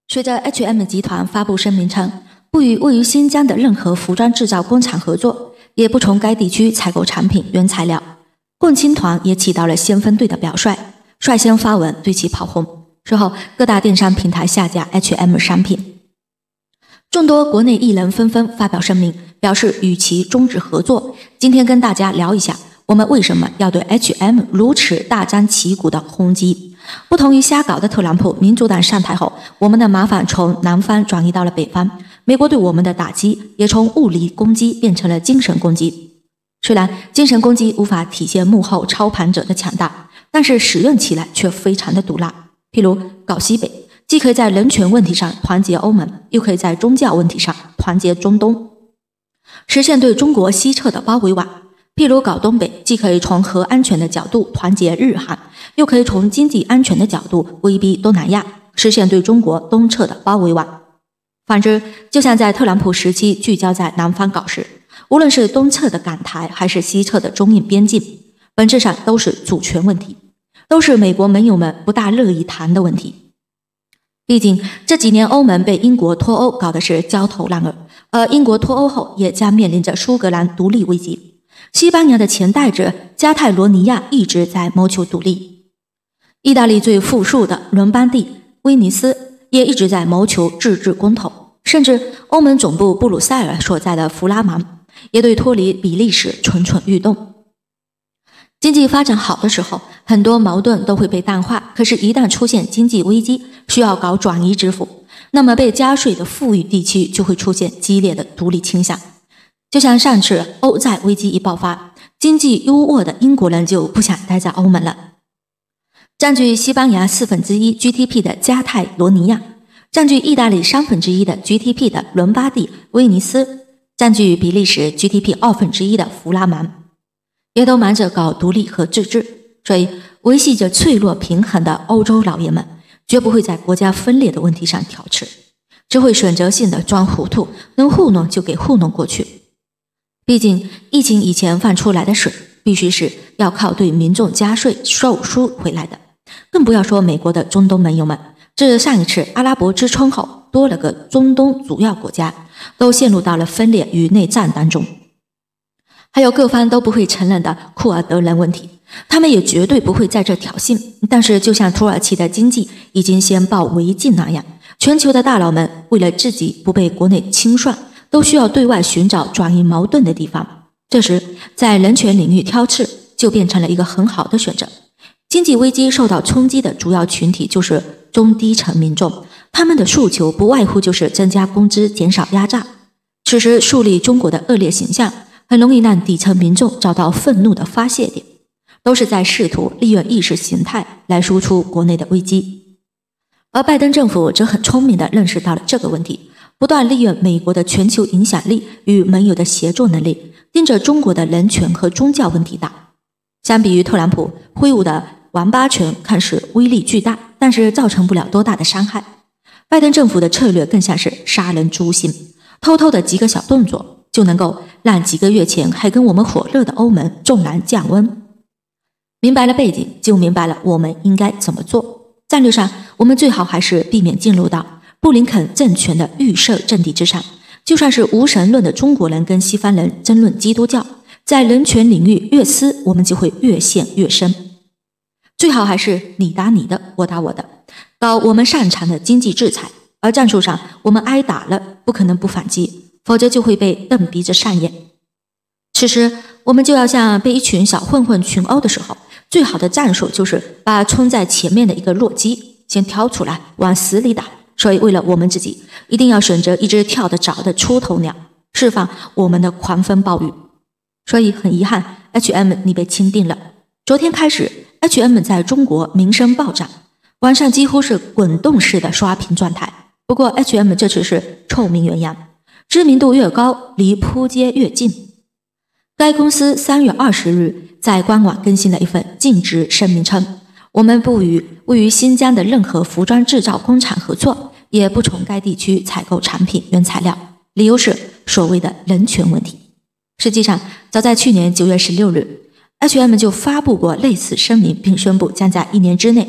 随着 H&M 集团发布声明称，不与位于新疆的任何服装制造工厂合作，也不从该地区采购产品原材料。共青团也起到了先锋队的表率，率先发文对其炮轰。之后，各大电商平台下架 H&M 商品。众多国内艺人纷纷发表声明，表示与其终止合作。今天跟大家聊一下，我们为什么要对 H&M 如此大张旗鼓的轰击？不同于瞎搞的特朗普，民主党上台后，我们的麻烦从南方转移到了北方。美国对我们的打击也从物理攻击变成了精神攻击。虽然精神攻击无法体现幕后操盘者的强大，但是使用起来却非常的毒辣。譬如搞西北，既可以在人权问题上团结欧盟，又可以在宗教问题上团结中东，实现对中国西侧的包围网。譬如搞东北，既可以从核安全的角度团结日韩，又可以从经济安全的角度威逼东南亚，实现对中国东侧的包围网。反之，就像在特朗普时期聚焦在南方搞事，无论是东侧的港台还是西侧的中印边境，本质上都是主权问题，都是美国盟友们不大乐意谈的问题。毕竟这几年欧盟被英国脱欧搞的是焦头烂额，而英国脱欧后也将面临着苏格兰独立危机。西班牙的前代者加泰罗尼亚一直在谋求独立，意大利最富庶的伦巴第、威尼斯也一直在谋求自治公投，甚至欧盟总部布鲁塞尔所在的弗拉芒也对脱离比利时蠢蠢欲动。经济发展好的时候，很多矛盾都会被淡化，可是一旦出现经济危机，需要搞转移支付，那么被加税的富裕地区就会出现激烈的独立倾向。就像上次欧债危机一爆发，经济优渥的英国人就不想待在欧盟了。占据西班牙1/4 GDP 的加泰罗尼亚，占据意大利1/3的 GDP 的伦巴第、威尼斯，占据比利时 GDP 1/2的弗拉芒，也都忙着搞独立和自治。所以维系着脆弱平衡的欧洲老爷们绝不会在国家分裂的问题上挑刺，只会选择性的装糊涂，能糊弄就给糊弄过去。毕竟疫情以前放出来的水必须是要靠对民众加税收输回来的，更不要说美国的中东盟友们，自上一次阿拉伯之春后，多了个中东主要国家都陷入到了分裂与内战当中。还有各方都不会承认的库尔德人问题，他们也绝对不会在这挑衅。但是就像土耳其的经济已经先报违禁那样，全球的大佬们为了自己不被国内清算，都需要对外寻找转移矛盾的地方。这时在人权领域挑刺就变成了一个很好的选择。经济危机受到冲击的主要群体就是中低层民众，他们的诉求不外乎就是增加工资，减少压榨。此时树立中国的恶劣形象，很容易让底层民众找到愤怒的发泄点，都是在试图利用意识形态来输出国内的危机。而拜登政府则很聪明地认识到了这个问题，不断利用美国的全球影响力与盟友的协作能力，盯着中国的人权和宗教问题打。相比于特朗普挥舞的王八拳看似威力巨大，但是造成不了多大的伤害，拜登政府的策略更像是杀人诛心，偷偷的几个小动作就能够让几个月前还跟我们火热的欧盟骤然降温。明白了背景，就明白了我们应该怎么做。战略上，我们最好还是避免进入到布林肯政权的预设阵地之上。就算是无神论的中国人跟西方人争论基督教，在人权领域越撕，我们就会越陷越深。最好还是你打你的，我打我的，搞我们擅长的经济制裁，而战术上我们挨打了不可能不反击，否则就会被瞪鼻子上眼。此时我们就要像被一群小混混群殴的时候，最好的战术就是把冲在前面的一个弱鸡先挑出来往死里打。所以为了我们自己，一定要选择一只跳得早的出头鸟，释放我们的狂风暴雨。所以很遗憾， H&M 你被钦定了。昨天开始， H&M 在中国名声暴涨，网上几乎是滚动式的刷屏状态。不过 H&M 这次是臭名远扬，知名度越高，离扑街越近。该公司3月20日在官网更新了一份禁止声明称，我们不与位于新疆的任何服装制造工厂合作，也不从该地区采购产品原材料，理由是所谓的人权问题。实际上，早在去年9月16日 H&M 就发布过类似声明，并宣布将在1年之内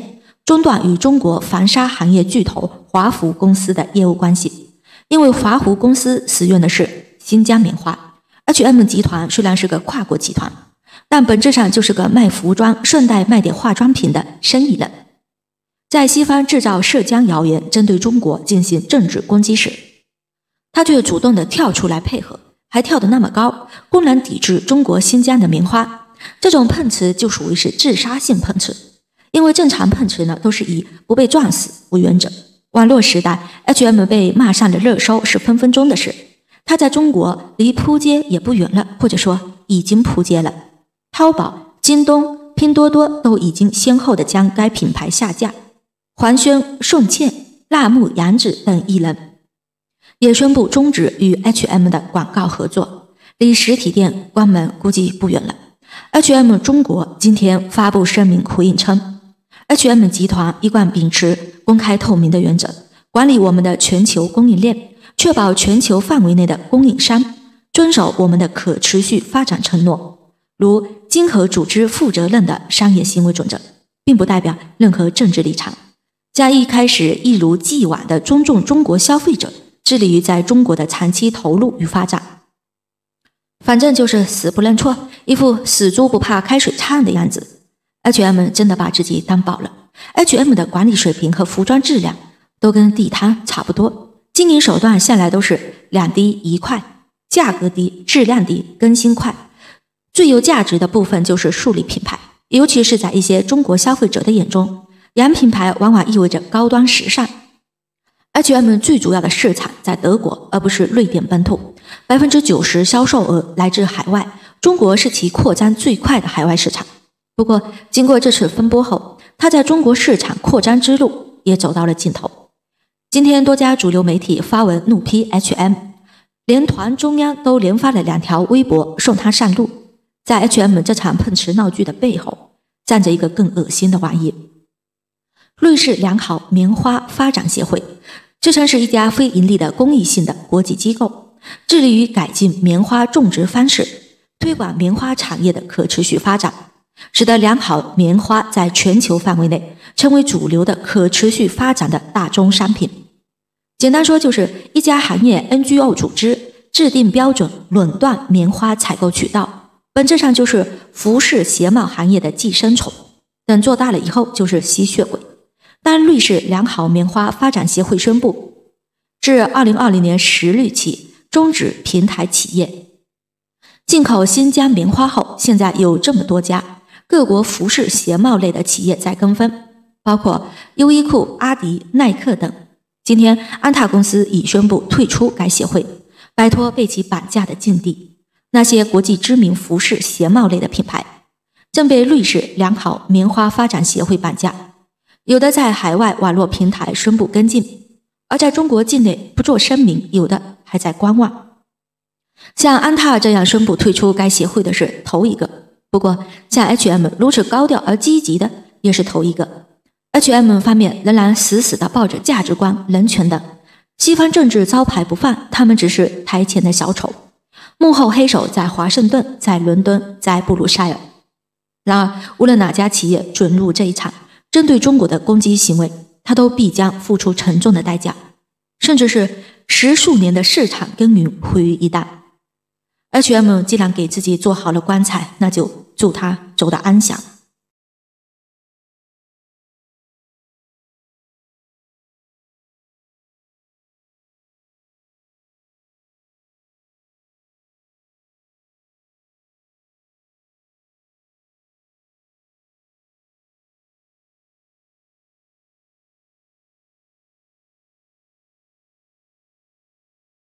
中断与中国防沙行业巨头华孚公司的业务关系。因为华孚公司使用的是新疆棉花， H&M 集团虽然是个跨国集团，但本质上就是个卖服装顺带卖点化妆品的生意人。在西方制造涉疆谣言，针对中国进行政治攻击时，他却主动地跳出来配合，还跳得那么高，公然抵制中国新疆的棉花。这种碰瓷就属于是自杀性碰瓷，因为正常碰瓷呢都是以不被撞死为原则。网络时代 H&M 被骂上了热搜是分分钟的事，它在中国离扑街也不远了，或者说已经扑街了。淘宝、京东、拼多多都已经先后的将该品牌下架，黄轩、宋茜、辣目洋子等艺人也宣布终止与 H&M 的广告合作，离实体店关门估计不远了。H&M 中国今天发布声明回应称， H&M 集团一贯秉持公开透明的原则，管理我们的全球供应链，确保全球范围内的供应商遵守我们的可持续发展承诺，如经合组织负责任的商业行为准则，并不代表任何政治立场，将一开始一如既往的尊重中国消费者，致力于在中国的长期投入与发展。反正就是死不认错，一副死猪不怕开水烫的样子。H&M 真的把自己当宝了。H&M 的管理水平和服装质量都跟地摊差不多，经营手段向来都是两低一快，价格低，质量低，更新快。最有价值的部分就是树立品牌，尤其是在一些中国消费者的眼中，洋品牌往往意味着高端时尚。H&M 最主要的市场在德国，而不是瑞典本土，90%销售额来自海外，中国是其扩张最快的海外市场。不过经过这次风波后，它在中国市场扩张之路也走到了尽头。今天多家主流媒体发文怒批 H&M， 连团中央都连发了2条微博送他上路。在 H&M 这场碰瓷闹剧的背后，站着一个更恶心的玩意。瑞士良好棉花发展协会自称是一家非盈利的公益性的国际机构，致力于改进棉花种植方式，推广棉花产业的可持续发展，使得良好棉花在全球范围内成为主流的可持续发展的大宗商品。简单说，就是一家行业 NGO 组织制定标准，垄断棉花采购渠道，本质上就是服饰鞋帽行业的寄生虫，等做大了以后就是吸血鬼。但瑞士良好棉花发展协会宣布，自2020年10日起终止平台企业进口新疆棉花后，现在有这么多家各国服饰鞋帽类的企业在跟风，包括优衣库、阿迪、耐克等。今天安踏公司已宣布退出该协会，摆脱被其绑架的境地。那些国际知名服饰鞋帽类的品牌正被瑞士良好棉花发展协会绑架，有的在海外网络平台宣布跟进，而在中国境内不做声明，有的还在观望。像安踏这样宣布退出该协会的是头一个，不过像 H&M 如此高调而积极的也是头一个。H&M 方面仍然死死地抱着价值观、人权的西方政治招牌不放，他们只是台前的小丑，幕后黑手在华盛顿、在伦敦、在布鲁塞尔。然而无论哪家企业准入这一场针对中国的攻击行为，他都必将付出沉重的代价，甚至是10数年的市场耕耘毁于一旦。H&M 既然给自己做好了棺材，那就祝他走得安详。